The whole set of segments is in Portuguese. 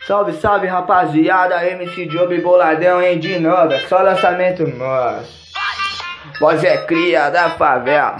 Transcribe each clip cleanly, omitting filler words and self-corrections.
Salve, salve, rapaziada, MC Job Boladão, hein, de novo, é só lançamento nosso. Voz é cria da favela.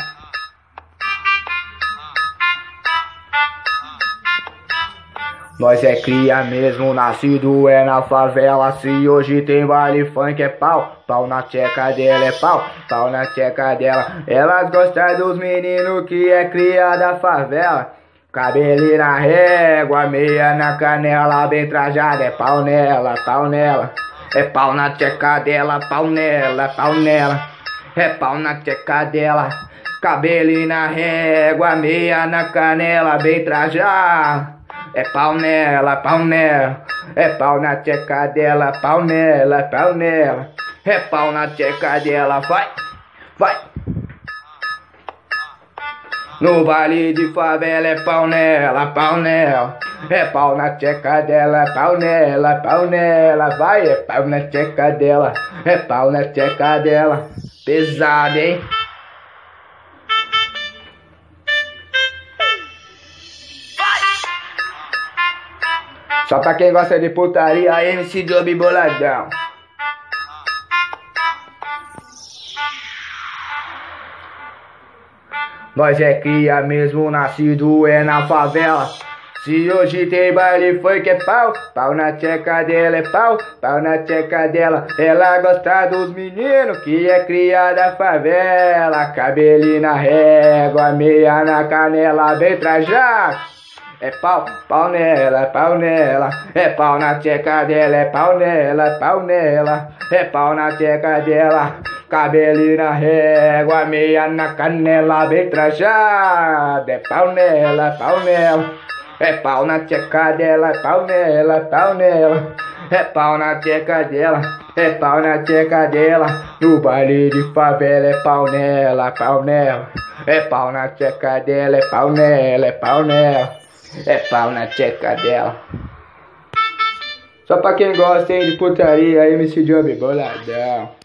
Nós é cria mesmo, nascido é na favela. Se hoje tem baile funk é pau, pau na tcheca dela é pau, pau na tcheca dela. Elas gostam dos meninos que é cria da favela. Cabelo na régua, meia na canela, bem trajada, é pau nela, pau nela. É pau na tcheca dela, pau nela, pau nela. É pau na tcheca dela. Cabelo na régua, meia na canela, bem trajada. É pau nela, pau nela. É pau na tcheca dela, pau nela, pau nela. É pau na tcheca dela, vai, vai. No baile de favela é pau nela, pau nela. É pau na tcheca dela, pau nela, pau nela. Vai, é pau na tcheca dela, é pau na tcheca dela. Pesado, hein? Só pra quem gosta de putaria, MC Job Boladão. Nós é cria mesmo, nascido é na favela. Se hoje tem baile funk é pau, pau na tcheca dela é pau, pau na tcheca dela. Ela gosta dos meninos que é cria da favela. Cabelo na régua, meia na canela, bem trajado. É pau, pau nela, pau nela. É pau na tcheca dela, é pau nela, pau nela. É pau na tcheca dela. Cabelo na régua, meia na canela, bem trajada. É pau nela, pau nela. É pau na tcheca dela, é pau nela, pau nela. É pau na tcheca dela, é pau na tcheca dela. No baile de favela é pau nela, pau nela. É pau na tcheca dela, é pau nela, é pau nela. É pau na tcheca dela. Só pra quem gosta, hein, de putaria, MC Job Boladão.